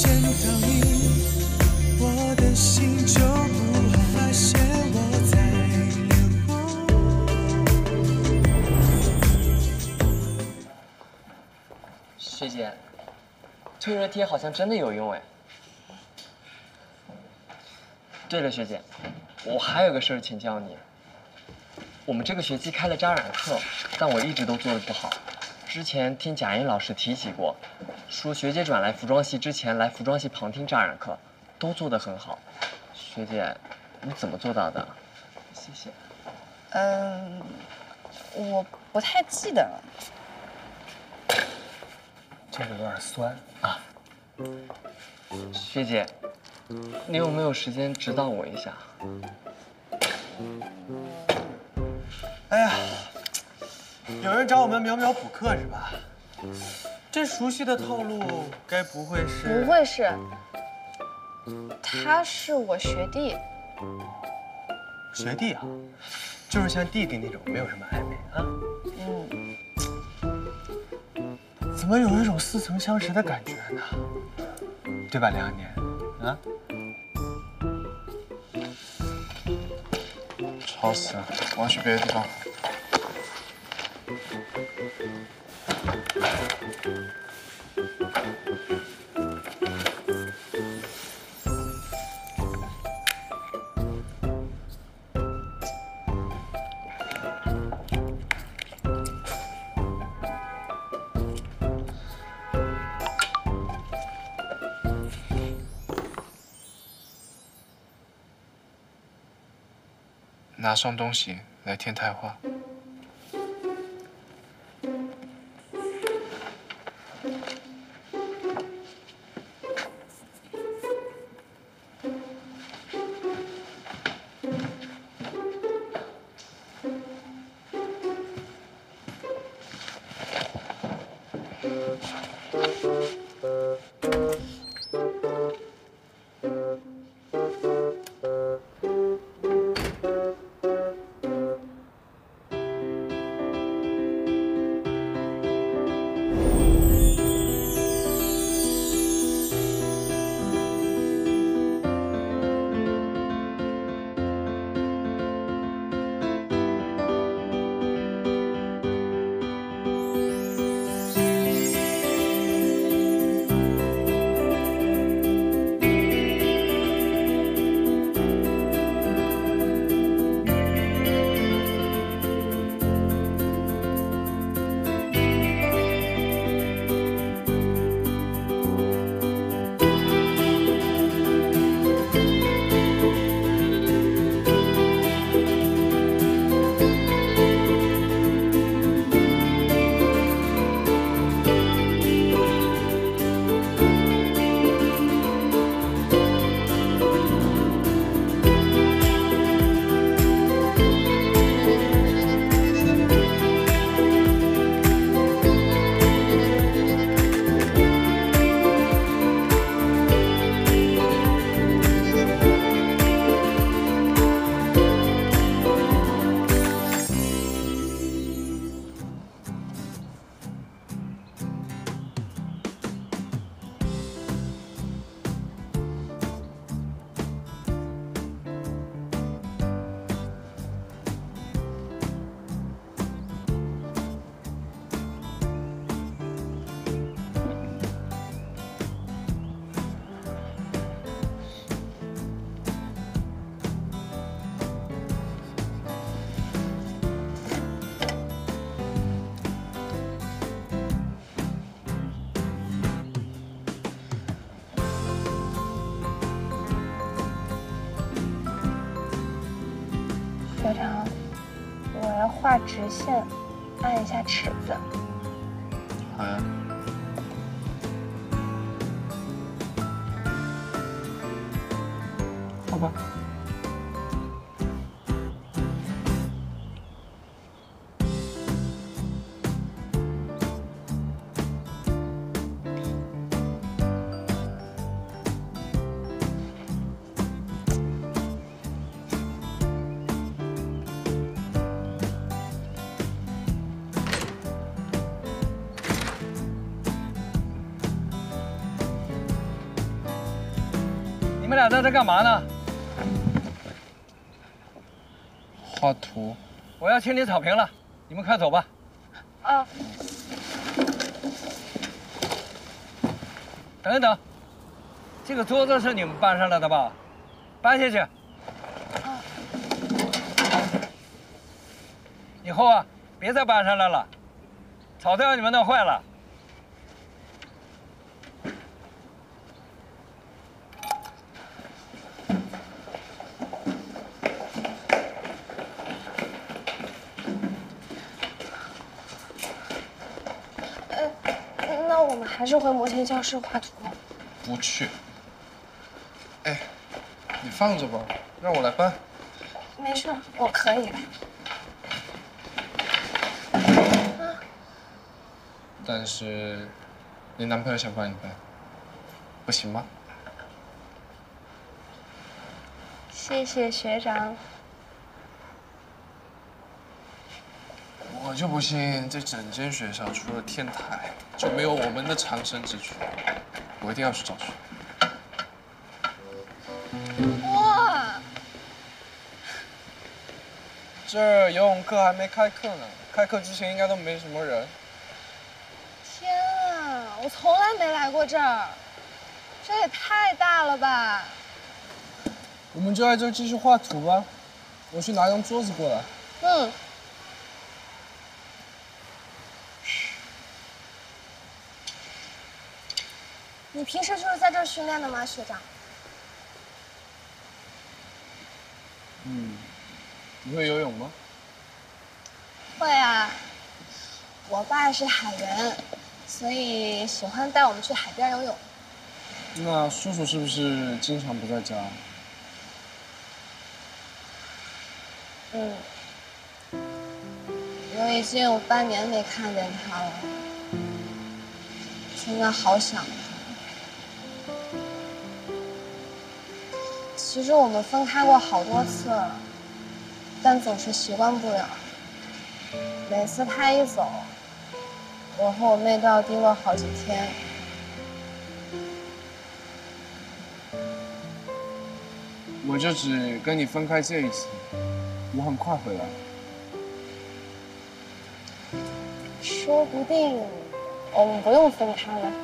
见到你，我的心就不会发现我在流梦。学姐，退热贴好像真的有用哎。对了，学姐，我还有个事儿请教你。我们这个学期开了扎染课，但我一直都做得不好。之前听贾英老师提起过，说学姐转来服装系之前来服装系旁听扎染课，都做得很好。学姐，你怎么做到的？谢谢。 我不太记得了。 这个有点酸啊。 学姐，你有没有时间指导我一下？ 哎呀，有人找我们淼淼补课是吧？这熟悉的套路，该不会是？ 不会是，他是我学弟。 学弟啊，就是像弟弟那种，没有什么暧昧啊。怎么有一种似曾相识的感觉呢？对吧，梁年？啊？吵死了！我要去别的地方。拿上东西来添台话。 学长，我要画直线，按一下尺子。 好呀。好吧。 们俩在这干嘛呢？ 画图。 我要清理草坪了，你们快走吧。 啊， 等一等，这个桌子是你们搬上来的吧？搬下去。以后啊，别再搬上来了，草都让你们弄坏了。 那我们还是回模型教室画图。 不去。哎，你放着吧，让我来搬。 没事，我可以。 但是，你男朋友想帮你搬，不行吗？ 谢谢学长。 我就不信这整间学校除了天台就没有我们的藏身之处，我一定要去找去。 哇！ 这儿游泳课还没开课呢，开课之前应该都没什么人。 天啊，我从来没来过这儿，这也太大了吧！ 我们就在这儿继续画图吧，我去拿张桌子过来。 嗯。你平时就是在这儿训练的吗，学长？ 嗯，你会游泳吗？ 会啊，我爸是海员，所以喜欢带我们去海边游泳。 那叔叔是不是经常不在家？ 嗯，我已经有半年没看见他了，真的好想他。其实我们分开过好多次了，但总是习惯不了。每次他一走，我和我妹都要低落好几天。 我就只跟你分开这一次，我很快回来。 说不定我们不用分开了。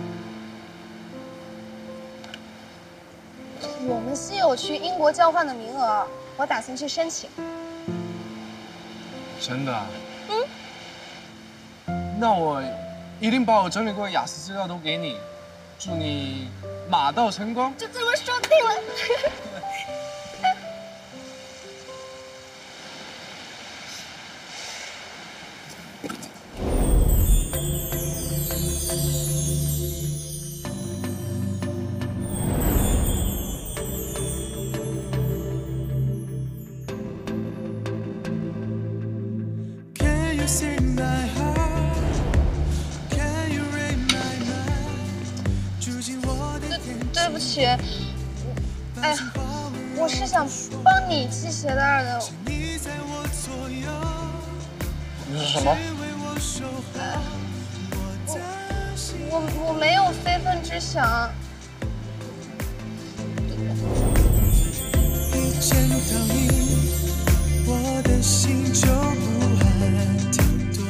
我们系有去英国交换的名额，我打算去申请。 真的？嗯。那我一定把我整理过的雅思资料都给你，祝你马到成功。 就这么说定了。对不起，哎呀，我是想帮你系鞋带的。 你是什么？ 我没有非分之想。 一见到你，我的心就不安挺多。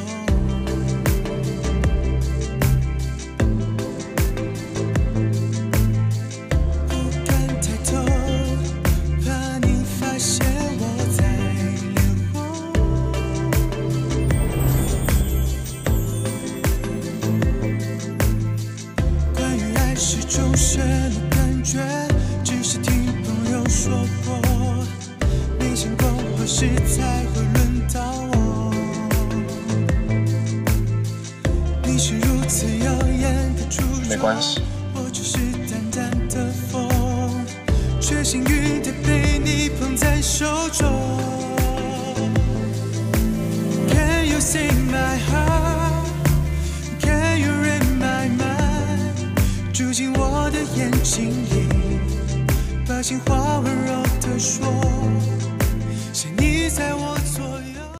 不敢抬头，怕你发现我在流梦。关于爱是种什么感觉？只是听朋友说过，没想过何时才会轮到我。你是如此耀眼的烛没关系， 我只是淡淡的风，却幸运地被你捧在手中。